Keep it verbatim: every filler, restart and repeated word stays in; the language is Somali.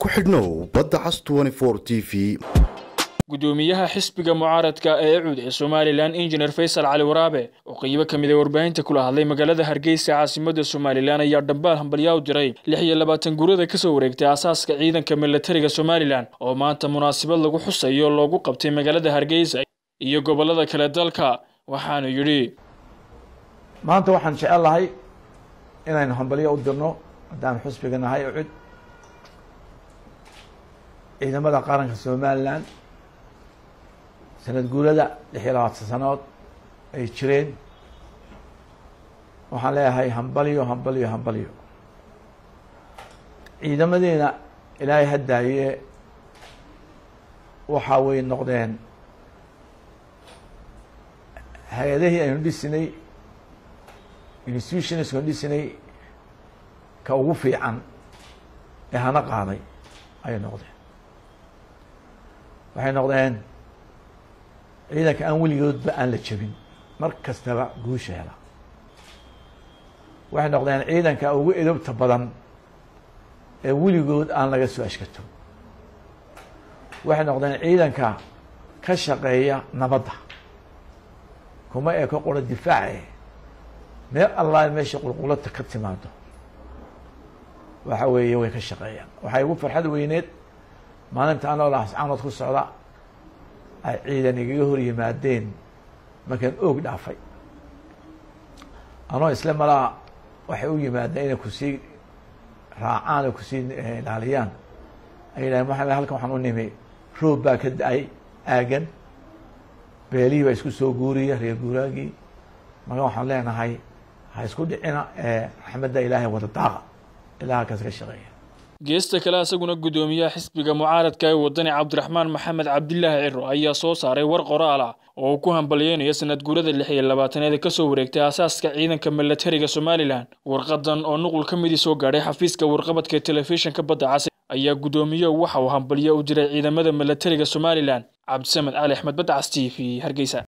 ku xidhnow badda cas twenty four T V. gudoomiyaha xisbiga mucaaradka ee Cuud ee Somaliland Engineer Faisal Cali Waraabe oo qayb ka mid ah warbaahinta kula hadlay magaalada Hargeysa caasimadda Somaliland ayaa dhambaal hambalyo u diray lix iyo labaatan gurada ka soo wareegtay asaaska ciidanka militariga Somaliland oo maanta munaasabad lagu xusayo loogu qabtay magaalada Hargeysa iyo gobolada kale dalka waxaanu yiri maanta waxaan jecelahay inaan hambalyo u dirno hadaan xisbiga nahay Cuud ciidamada qaranka Somaliland sanad guurada lix iyo labaatan sanadood ay jireen waxaan leeyahay hambalyo hambalyo hambalyo ciidamadeena ilaahay hadaaye waxa way noqdeen hay'adihii aynu dhisinay institutions aynu dhisinay ka ugu fiican ee hana qaaday ay noqdeen waxay noqdeen ciidanka aan weligoodba aan la jabin mar kastaba guusha hela waxay noqdeen ciidanka ugu edobta badan ee weligood aan laga soo ashkato waxay noqdeen ciidanka ka shaqeeya nabadda kuma ee ka qora difaace meel allah meesha qulqulada ka timaado waxa weeye way ka shaqeeyaan waxay ugu farxad weyneed maalinta anoo laascaanood ku socda ay ciidan igaga hor yimaadeen markaan oog dhaafay anoo isla malaa waxay u yimaadeen inay kusii raacaan oo kusii ilaaliyaan ay yidhahdeen maxamed halkan waxaan u nimi roob baa ka da-ay aagan beelihii baa isku soo guuriya reer guuraagii marka waxaan leenahay ha isku dhicina ee raxmadda ilaahay wada daaqa ilaa halkaas ka shaqeeya geesta kale asaguna gudoomiyaha xisbiga mucaaradka ee wadani Cabdiraxmaan Maxamed Cabdillah Ciro ayaa soo saaray war qoraal ah oo ku hambalyeynaya sanad guurada lix iyo labaatan ee ka soo wareegtay asaaska ciidanka militariga Somaliland warqadan oo nuqul ka mid soo gaaray xafiiska warqabadka telefishinka badda cas ayaa gudoomiyaha waxa uu hambalyo u diray ciidamada militariga Somaliland Cabdisamed Ali Axmed badda cas T V Hargeysa.